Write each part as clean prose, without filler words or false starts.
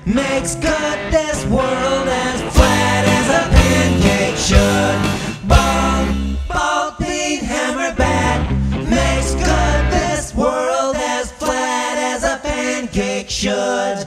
makes good this world as flat as a pancake should. Bald, beat, hammer, bat, makes good this world as flat as a pancake should.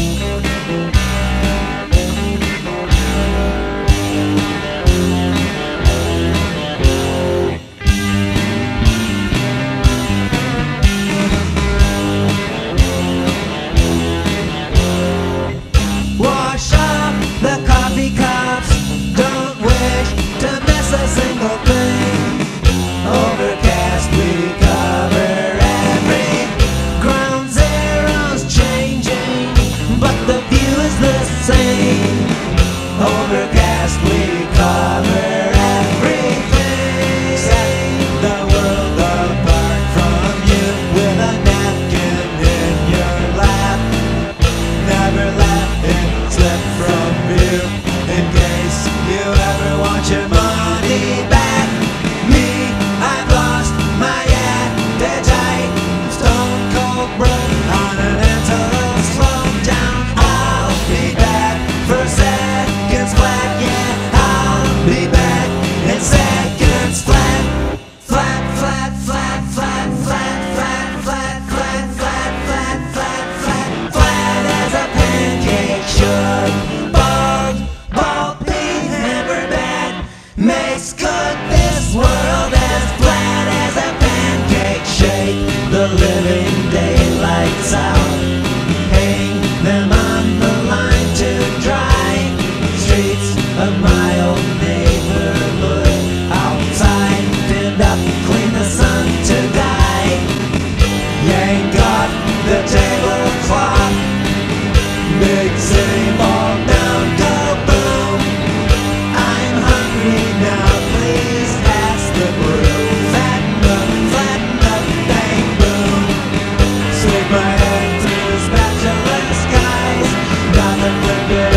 Wash up the coffee cups, don't wish to miss a single thing. Overcast, we cover every ground zero's changing, but the view is the same. Overcast, we cover everything. Set the world apart from you with a napkin in your lap. Never let it slip from view in case you ever want your money back. Me, I've lost my appetite. Stone cold broke on an antelope slow down. I'll be back for seconds flat. Yeah, I'll be back in seconds flat. Flat, flat, flat, flat, flat, flat, flat, flat, flat, flat, flat, flat, flat as a pancake should. Bald, beat, hammer, bat, makes good this world as flat as a pancake. Shake the living daylights out, hang them on the line to dry. Streets of my old neighborhood, outside, pinned up, clean the sun to die. Yank off the tablecloth, big city ball down, go boom. I'm hungry now, please pass the brew. Flatten up, bang boom. Sweep my head through spatula skies, nothing but good.